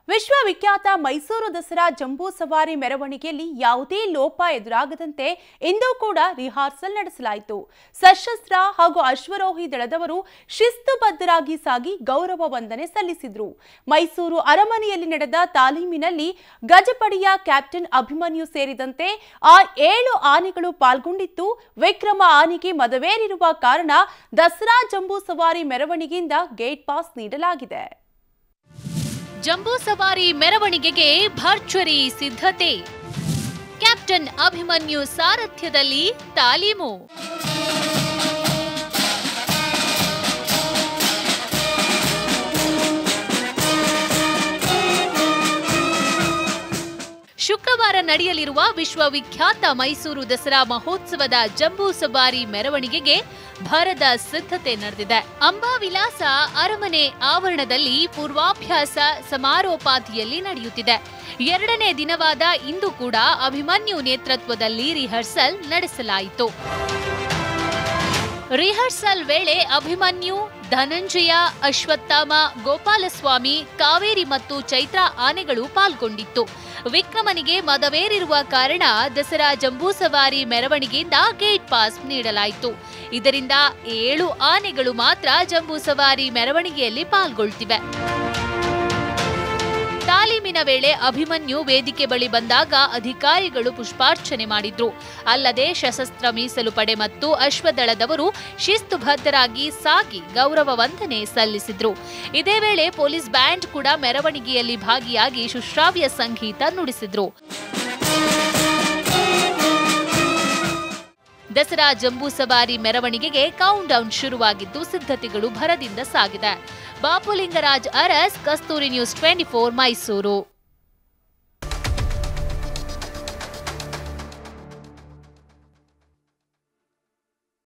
ವಿಶ್ವವಿಖ್ಯಾತ ಮೈಸೂರು ದಸರಾ ಜಂಬೂ ಸವಾರಿ ಮೆರವಣಿಗೆಯಲ್ಲಿ ಯಾವುದೇ ಲೋಪ ಎದುರಾಗದಂತೆ ಇಂದು ಕೂಡ ರಿಹರ್ಸಲ್ ನಡೆಸಲಾಯಿತು. ಸಶಸ್ತ್ರ ಹಾಗೂ ಅಶ್ವರೋಹಿ ದಳದವರು ಶಿಸ್ತುಬದ್ಧರಾಗಿ ಸಾಗಿ ಗೌರವ ವಂದನೆ ಸಲ್ಲಿಸಿದರು. ಮೈಸೂರು ಅರಮನೆಯಲ್ಲಿ ನಡೆದ ತಾಲೀಮಿನಲ್ಲಿ ಗಜಪಡೆಯ ಕ್ಯಾಪ್ಟನ್ ಅಭಿಮನ್ಯು ಸೇರಿದಂತೆ 7 ಆನೆಗಳು ಪಾಲ್ಗೊಂಡಿದ್ದು, ವಿಕ್ರಮ ಆನೆಗೆ ಮದವೇರಿರುವ ಕಾರಣ ದಸರಾ ಜಂಬೂ ಸವಾರಿ ಮೆರವಣಿಗೆಯಿಂದ ಗೇಟ್ ಪಾಸ್ ನೀಡಲಾಗಿದೆ. ಜಂಬೂ ಸವಾರಿ ಮೆರವಣಿಗೆಗೆ ಭರ್ಜರಿ ಸಿದ್ಧತೆ. ಕ್ಯಾಪ್ಟನ್ ಅಭಿಮನ್ಯು ಸಾರಥ್ಯದಲ್ಲಿ ತಾಲೀಮು. ಶುಕ್ರವಾರ ನಡೆಯಲಿರುವ ವಿಶ್ವವಿಖ್ಯಾತ ಮೈಸೂರು ದಸರಾ ಮಹೋತ್ಸವದ ಜಂಬೂ ಸವಾರಿ ಮೆರವಣಿಗೆಗೆ ಭರದ ಸಿದ್ಧತೆ ನಡೆದಿದೆ. ಅಂಬಾವಿಲಾಸ ಅರಮನೆ ಆವರಣದಲ್ಲಿ ಪೂರ್ವಾಭ್ಯಾಸ ಸಮಾರೋಪಾದಿಯಲ್ಲಿ ನಡೆಯುತ್ತಿದೆ. 2ನೇ ದಿನವಾದ ಇಂದು ಕೂಡ ಅಭಿಮನ್ಯು ನೇತೃತ್ವದಲ್ಲಿ ರಿಹರ್ಸಲ್ ನಡೆಸಲಾಯಿತು. ರಿಹರ್ಸಲ್ ವೇಳೆ ಅಭಿಮನ್ಯು, ಧನಂಜಯ, ಅಶ್ವತ್ಥಾಮ, ಗೋಪಾಲಸ್ವಾಮಿ, ಕಾವೇರಿ ಮತ್ತು ಚೈತ್ರ ಆನೆಗಳು ಪಾಲ್ಗೊಂಡಿತ್ತು. ವಿಕ್ರಮನಿಗೆ ಮದವೇರಿರುವ ಕಾರಣ ದಸರಾ ಜಂಬೂ ಸವಾರಿ ಮೆರವಣಿಗೆಯಿಂದ ಗೇಟ್ ಪಾಸ್ ನೀಡಲಾಯಿತು. ಇದರಿಂದ 7 ಆನೆಗಳು ಮಾತ್ರ ಜಂಬೂ ಸವಾರಿ ಮೆರವಣಿಗೆಯಲ್ಲಿ ಪಾಲ್ಗೊಳ್ತಿವೆ. ತಾಲೀಮಿನ ವೇಳೆ ಅಭಿಮನ್ಯು ವೇದಿಕೆ ಬಳಿ ಬಂದಾಗ ಅಧಿಕಾರಿಗಳು ಪುಷ್ಪಾರ್ಚನೆ ಮಾಡಿದ್ರು. ಅಲ್ಲದೆ ಸಶಸ್ತ್ರ ಮೀಸಲು ಪಡೆ ಮತ್ತು ಅಶ್ವದಳದವರು ಶಿಸ್ತುಬದ್ಧರಾಗಿ ಸಾಗಿ ಗೌರವ ವಂದನೆ ಸಲ್ಲಿಸಿದ್ರು. ಇದೇ ವೇಳೆ ಪೊಲೀಸ್ ಬ್ಯಾಂಡ್ ಕೂಡ ಮೆರವಣಿಗೆಯಲ್ಲಿ ಭಾಗಿಯಾಗಿ ಸುಶ್ರಾವ್ಯ ಸಂಗೀತ ನುಡಿಸಿದ್ರು. ದಸರಾ ಜಂಬೂ ಸವಾರಿ ಮೆರವಣಿಗೆಗೆ ಕೌಂಟ್ ಡೌನ್ ಶುರುವಾಗಿದ್ದು, ಸಿದ್ಧತೆಗಳು ಭರದಿಂದ ಸಾಗಿದೆ. ಬಾಪುಲಿಂಗರಾಜ್ ಅರಸ್, ಕಸ್ತೂರಿ ನ್ಯೂಸ್ 24 ಮೈಸೂರು.